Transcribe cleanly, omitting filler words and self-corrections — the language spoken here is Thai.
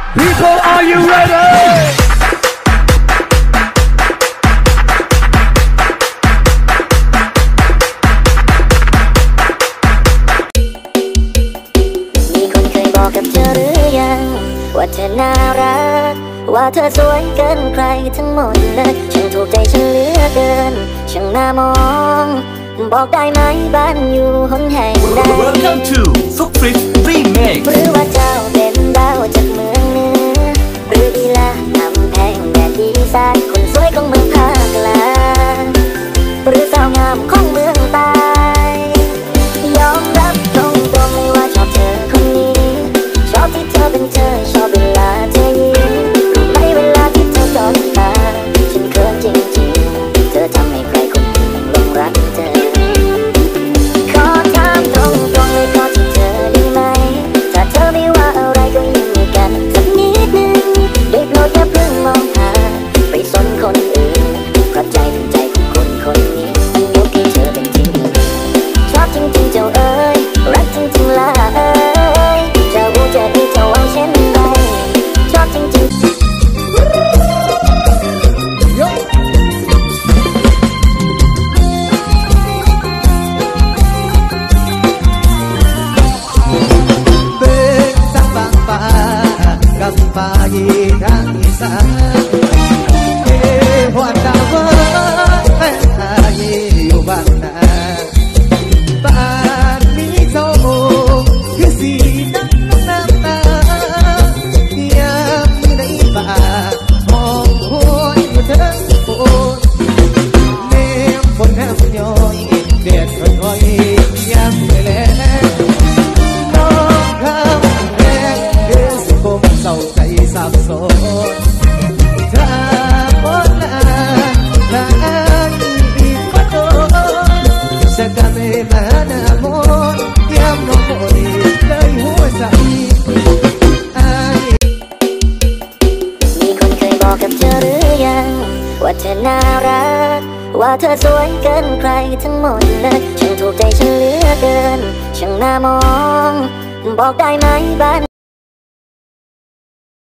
People, are you ready? มีคนเคยบอกกับเธอหรือยังว่าเธอน่ารักว่าเธอสวยเกินใครทั้งหมดเลยฉันถูกใจฉันเหลือเกินช่างน่ามองบอกได้ไหมบ้านอยู่หนแห่งใด Welcome to Sukfrit Remix หรือว่าเจ้าเป็นดาวจากเมืองเหนือหรือดีละกำแพงแดนอีสานคนสวยของเมืองภาคกลางหรือสาวงามของเมืองใต้ยอมรับตรงๆเลยว่าชอบเธอคนนี้ชอบที่เธอเป็นเธอชอบเวลาเธอยิ้มไม่เวลาที่เธอจ้องตาฉันเขินจริงๆเธอทำให้ใครคนหนึ่งหลงรักเธอขอถามตรงๆเลยขอที่เธอได้ไหมถ้าเธอไม่ว่าอะไรก็ยิ้มให้กันสักนิดนึงได้โปรดอย่าเพิ่งมองหาไปสนคนอื่นเพราะใจเป็นใจของคนคนนี้มันยกให้เธอเป็นที่หนึ่งชอบจริงๆเจ้าเอ๋ยรักจริงๆล่ะเอ๋ยจะรู้จะดีจะหวังเช่นไรชอบจริงๆปายีทางอีสานหัวตาว่าแม่ตายีอยู่บ้านนาบ้านนี้เจ้าโมคือสีน้ำตายามในป่าหอมหวยอยู่เธอโอ้เนมฝนแทบย้อยเด็ดค่อยๆย้ำไปแล้วน้องข้ามแดงเดือดคมเศร้าใจสับสนถ้าบนลาลานอีกมาโดนจะกะไม่มาหน้ามนย้ำน้องโมดีเลยหัวใจมีคนเคยบอกกับเธอหรือยังว่าเธอน่ารักว่าเธอสวยเกินใครทั้งหมดเลยฉันถูกใจฉันเหลือเกินช่างน่ามองบอกได้ไหมบ้าน